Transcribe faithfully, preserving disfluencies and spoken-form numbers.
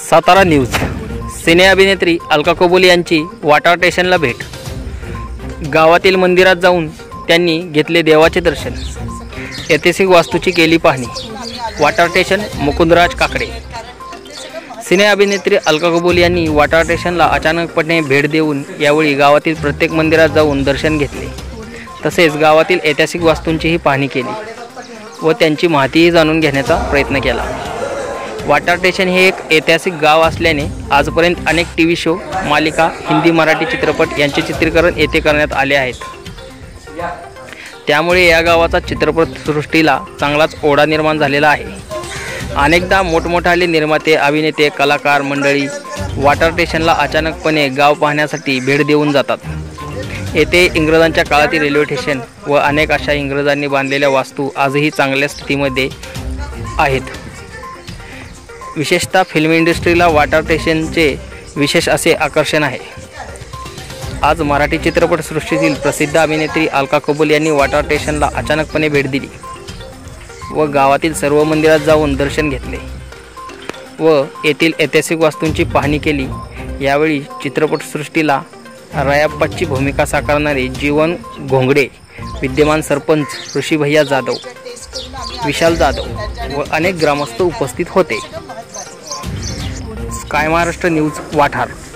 Satara news. सिने अभिनेत्री अलका कुबल यांची वाटार स्टेशनला भेट। गावातील मंदिरात जाऊन त्यांनी घेतले देवाचे दर्शन। ऐतिहासिक वास्तूची केली पाहणी। वाटार स्टेशन मुकुंदराज काकडे। सिने अभिनेत्री अलका कुबल यांनी वाटार स्टेशनला अचानकपणे भेट देऊन यावेळी गावातील प्रत्येक मंदिरात जाऊन दर्शन घेतले। तसेच गावातील ऐतिहासिक वास्तूंचीही पाहणी केली व त्यांची माहितीही जाणून घेण्याचा प्रयत्न केला। वाटार स्टेशन हे एक ऐतिहासिक गाव असल्याने आजपर्यंत अनेक टीव्ही शो, मालिका, हिंदी मराठी चित्रपट यांचे चित्रीकरण येथे करण्यात आले आहेत। त्यामुळे या गावाचा चित्रपटसृष्टीला चांगलाच ओढा निर्माण झालेला आहे। अनेकदा मोठमोठाले निर्माते, अभिनेते, कलाकार मंडळी वाटार स्टेशनला अचानकपणे गाव पाहण्यासाठी भेट देऊन जातात। येथे इंग्रजांच्या काळातील रेल्वे स्टेशन व अनेक अशा इंग्रजांनी बांधलेल्या वास्तू आजही चांगल्या स्थितीमध्ये आहेत। विशेषतः फिल्म इंडस्ट्रीला वाटार स्टेशनचे विशेष असे आकर्षण आहे। आज मराठी चित्रपटसृष्टीतील प्रसिद्ध अभिनेत्री अलका कुबल यांनी वाटार स्टेशनला अचानकपणे भेट दिली व गावातील सर्व मंदिरात जाऊन दर्शन घेतले व येथील ऐतिहासिक वास्तूंची पाहणी केली। यावेळी चित्रपटसृष्टीला रायाप्पाची भूमिका साकारणारे जीवन घोंगडे, विद्यमान सरपंच ऋषीभैया जाधव, विशाल जाधव व अनेक ग्रामस्थ उपस्थित होते। स्काय महाराष्ट्र न्यूज वाठार।